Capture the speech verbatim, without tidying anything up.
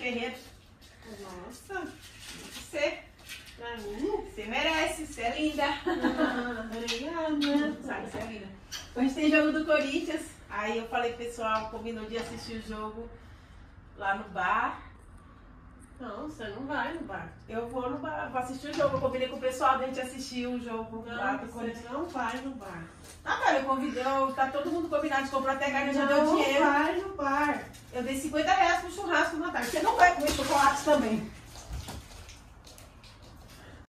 Ferreira. Nossa. Você. Pra mim? Você merece, você é linda. Ah, obrigada. Sabe, você é linda. Hoje tem jogo do Corinthians. Aí eu falei pro pessoal, combinou de assistir o jogo lá no bar. Não, você não vai no bar. Eu vou no bar, vou assistir o jogo. Eu combinei com o pessoal da gente assistir o jogo Não, lá do você Corinthians. não vai no bar. Ah, cara, eu convidei, eu, tá todo mundo combinado de comprar até carne, já deu dinheiro. Não vai no bar. Eu dei cinquenta reais pro churrasco na tarde. Você não vai comer chocolate também.